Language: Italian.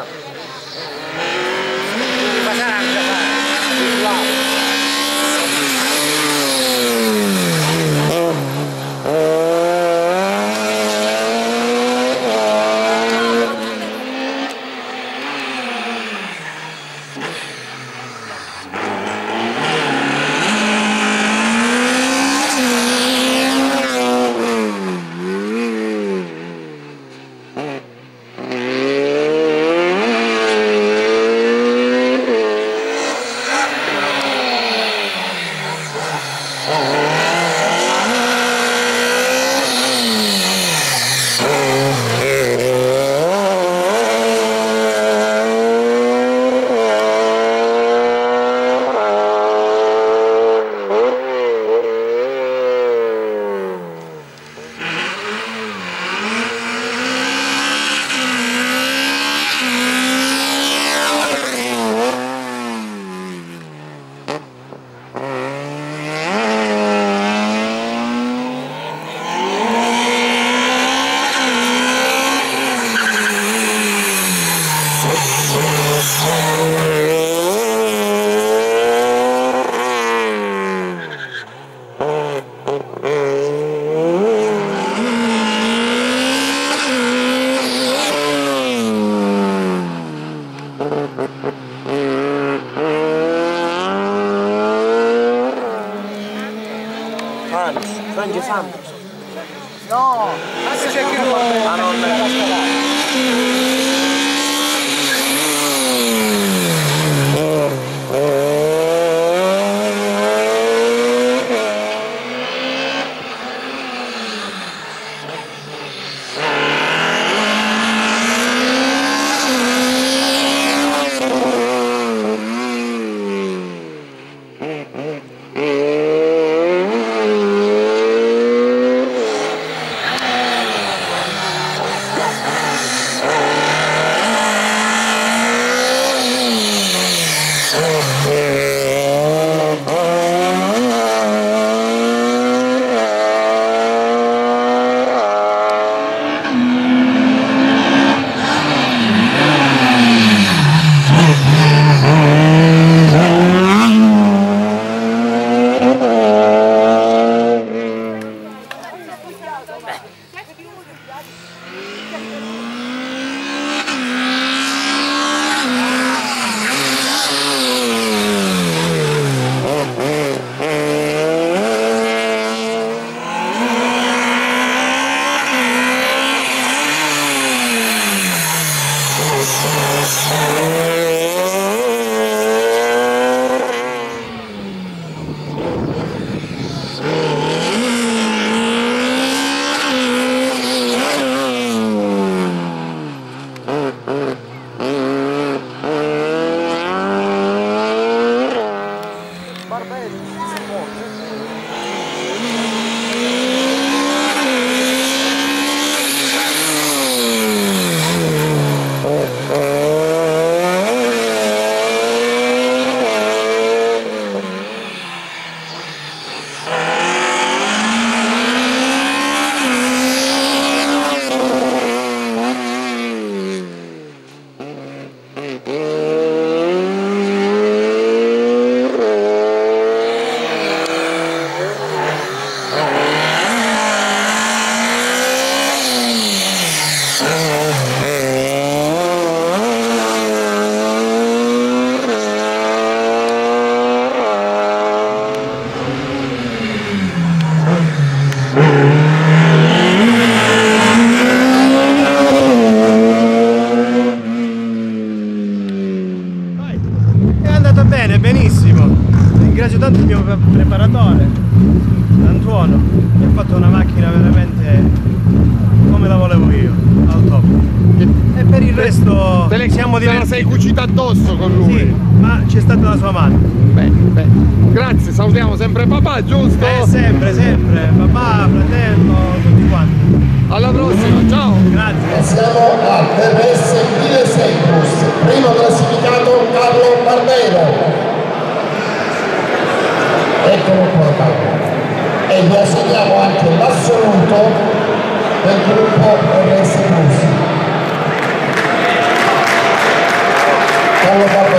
Franchi Santos. No, ma se c'è chi vuole. Ringrazio tanto il mio preparatore, Antuono, che ha fatto una macchina veramente come la volevo io, al top. E per il resto siamo divertiti. Te la sei cucita addosso con lui? Sì, ma c'è stata la sua mano. Bene, bene. Grazie, salutiamo sempre papà, giusto? Sempre, sempre, papà, fratello, tutti quanti. Alla prossima, ciao! Grazie. Siamo al TRS 1600, primo classificato Carlo Barbero. Eccolo qua, e vi assegniamo anche l'assoluto del gruppo RS Plus. cavallo